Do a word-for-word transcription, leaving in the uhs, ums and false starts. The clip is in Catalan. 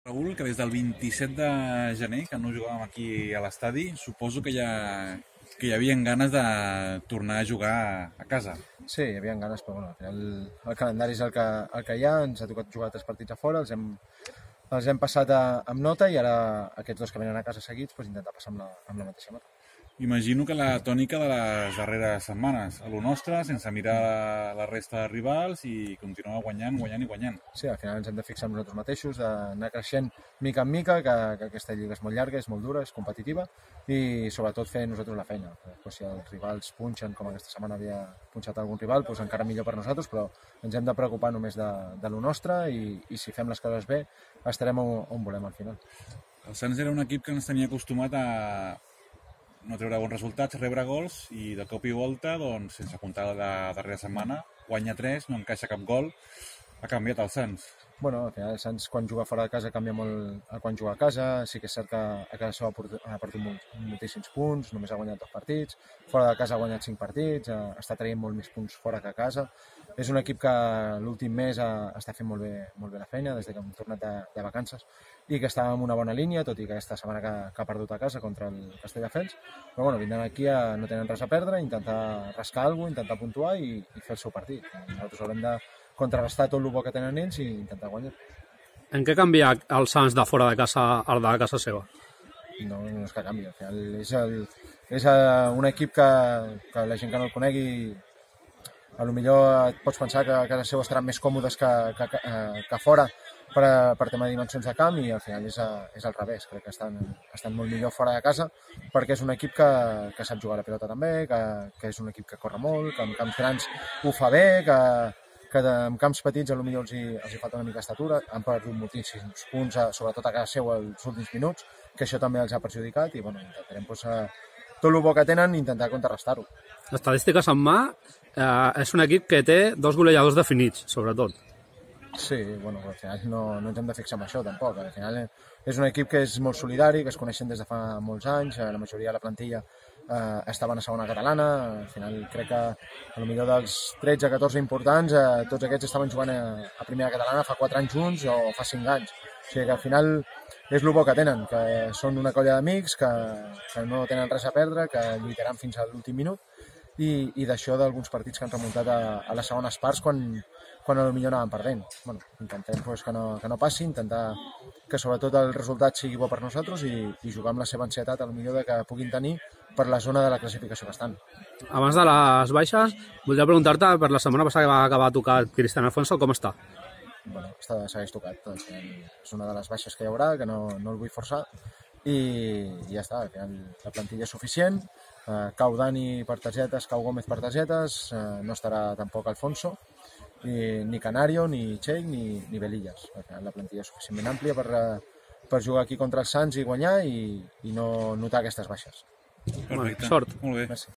Raül, que des del vint-i-set de gener, que no jugàvem aquí a l'estadi, suposo que ja, que hi havia ganes de tornar a jugar a casa. Sí, hi havia ganes, però bueno, al final el calendari és el que, el que hi ha, ens ha tocat jugar tres partits a fora, els hem, els hem passat a, amb nota i ara aquests dos que venen a casa seguits pues, intentar passar amb la, amb la mateixa nota. Imagino que la tònica de les darreres setmanes, a lo nostre, sense mirar la resta de rivals i continuar guanyant, guanyant i guanyant. Sí, al final ens hem de fixar en nosaltres mateixos, d'anar creixent mica en mica, que, que aquesta lliga és molt llarga, és molt dura, és competitiva i sobretot fer nosaltres la feina. Pues, si els rivals punxen, com aquesta setmana havia punxat algun rival, pues, encara millor per nosaltres, però ens hem de preocupar només de, de lo nostre i, i si fem les coses bé estarem on, on volem al final. El Sants era un equip que ens tenia acostumat a no treure bons resultats, rebre gols i de cop i volta, doncs, sense comptar la darrera setmana, guanya tres, no encaixa cap gol, ha canviat el Sants. Bueno, al final el Sants quan juga fora de casa canvia molt a quan juga a casa, sí que és cert que a casa seva ha perdut molt, moltíssims punts, només ha guanyat dos partits, fora de casa ha guanyat cinc partits, està traient molt més punts fora que a casa. És un equip que l'últim mes ha, està fent molt bé, molt bé la feina, des que hem tornat de, de vacances, i que està en una bona línia, tot i que aquesta setmana que, que ha perdut a casa contra el Castelldefels. Però bueno, vindran aquí a, no tenen res a perdre, intentar rascar alguna cosa, intentar puntuar i, i fer el seu partit. Nosaltres haurem de contrarrestar tot el bo que tenen ells i intentar guanyar. En què canvia el Sants de fora de casa al de casa seva? No, no és que canvi. Al final és, el, és un equip que, que la gent que no el conegui a lo millor et pots pensar que a casa seu estaran més còmodes que, que, que fora per, per tema de dimensions de camp i al final és, a, és al revés. Crec que estan, estan molt millor fora de casa perquè és un equip que, que sap jugar a la pilota també, que, que és un equip que corre molt, que en camps grans ho fa bé, que, que en camps petits a lo millor els hi, els hi falta una mica d'estatura, han perdut moltíssims punts, sobretot a casa seu els últims minuts, que això també els ha perjudicat i bueno, intentarem pues, tot el bo que tenen intentar contrarrestar-ho. Estadístiques en mà, eh, és un equip que té dos golejadors definits, sobretot. Sí, bueno, al final no, no ens hem de fixar en això tampoc. Al final és un equip que és molt solidari, que es coneixen des de fa molts anys, la majoria de la plantilla eh, estaven a segona catalana, al final crec que a lo millor dels tretze a catorze importants, eh, tots aquests estaven jugant a, a primera catalana fa quatre anys junts o fa cinc anys. O sigui que al final és el bo que tenen, que són una colla d'amics, que, que no tenen res a perdre, que lluitaran fins a l'últim minut i, i d'això d'alguns partits que han remuntat a, a les segones parts quan, quan potser anàvem perdent. Bueno, intentem pues, que, no, que no passi, intentar que sobretot el resultat sigui bo per nosaltres i, i jugar amb la seva ansietat a lo millor de que puguin tenir per la zona de la classificació que estan. Abans de les baixes, voldria preguntar-te per la setmana passada que va acabar a tocar Cristian Alfonso, com està? Bueno, està, segueix tocat, doncs, és una de les baixes que hi haurà, que no, no el vull forçar i, i ja està, al final la plantilla és suficient, eh, cau Dani per targetes, cau Gómez per targetes, eh, no estarà tampoc Alfonso, i, ni Canario, ni Txell, ni, ni Belillas. Al final la plantilla és suficientment àmplia per, per jugar aquí contra els Sants i guanyar i, i no notar aquestes baixes. Perfecte. Sort. Molt bé. Merci.